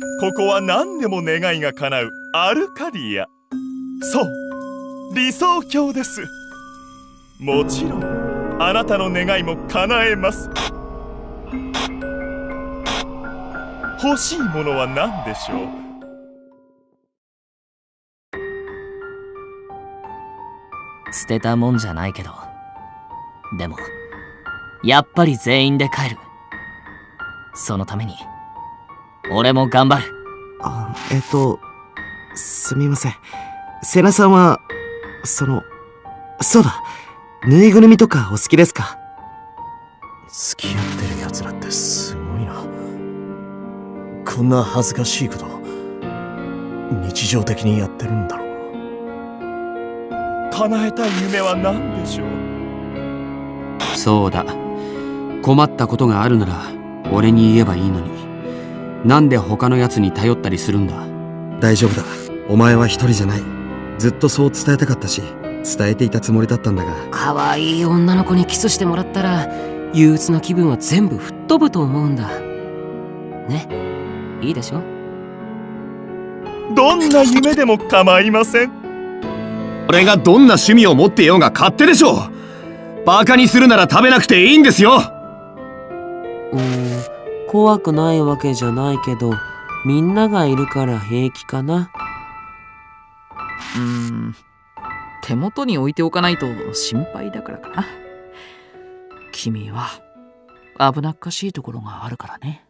ここは何でも願いが叶うアルカディア。そう、理想郷です。もちろんあなたの願いも叶えます。欲しいものは何でしょう？ 捨てたもんじゃないけど、でもやっぱり全員で帰る。そのために俺も頑張る。 すみません。セナさんはそうだ、ぬいぐるみとかお好きですか？ 付き合ってる奴らってすごいな。こんな恥ずかしいこと日常的にやってるんだろう。 叶えたい夢は何でしょう？ そうだ、困ったことがあるなら俺に言えばいいのに、なんで他のやつに頼ったりするんだ。 大丈夫だ、お前は一人じゃない。ずっとそう伝えたかったし、伝えていたつもりだったんだが。 可愛い女の子にキスしてもらったら憂鬱な気分は全部吹っ飛ぶと思うんだね。いいでしょ？ どんな夢でも構いません。 俺がどんな趣味を持っていようが勝手でしょう。バカにするなら食べなくていいんですよ。 怖くないわけじゃないけど、みんながいるから平気かな。 手元に置いておかないと心配だからかな。君は危なっかしいところがあるからね。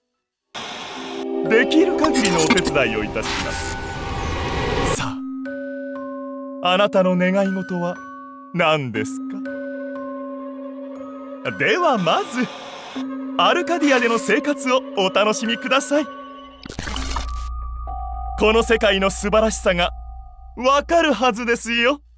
できる限りのお手伝いをいたします。さあ、あなたの願い事は何ですか？ではまずアルカディアでの生活をお楽しみください。この世界の素晴らしさがわかるはずですよ。